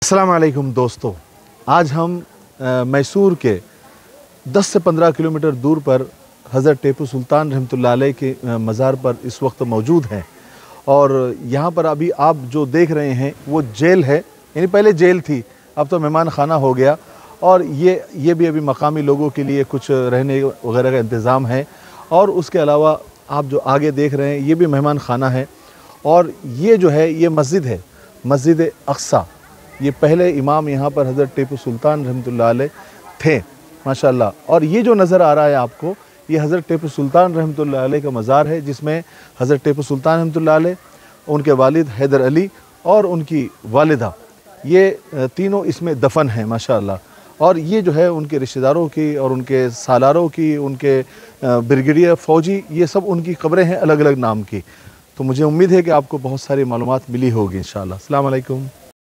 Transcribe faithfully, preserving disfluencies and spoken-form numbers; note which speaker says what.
Speaker 1: अस्सलाम वालेकुम दोस्तों, आज हम मैसूर के दस से पंद्रह किलोमीटर दूर पर हज़रत टीपू सुल्तान रहमतुल्लाह अलैह के मज़ार पर इस वक्त मौजूद हैं। और यहाँ पर अभी आप जो देख रहे हैं वो जेल है, यानी पहले जेल थी, अब तो मेहमान खाना हो गया। और ये ये भी अभी मकामी लोगों के लिए कुछ रहने वगैरह का इंतज़ाम है। और उसके अलावा आप जो आगे देख रहे हैं ये भी मेहमान खाना है। और ये जो है ये मस्जिद है, मस्जिद अक्सा। ये पहले इमाम यहाँ पर हज़रत टीपू सुल्तान रहमतुल्लाह अलैह थे माशाअल्लाह। और ये जो नज़र आ रहा है आपको, ये हज़रत टीपू सुल्तान रहमतुल्लाह अलैह का मज़ार है, जिसमें हज़रत टीपू सुल्तान रहमतुल्लाह अलैह, उनके वालिद हैदर अली और उनकी वालिदा, ये तीनों इसमें दफन हैं माशाअल्लाह। और ये जो है उनके रिश्तेदारों की और उनके सालारों की, उनके ब्रिगेडियर फ़ौजी, ये सब उनकी कब्रें हैं अलग अलग नाम की। तो मुझे उम्मीद है कि आपको बहुत सारी मालूमात मिली होगी इंशाअल्लाह। अस्सलाम वालेकुम।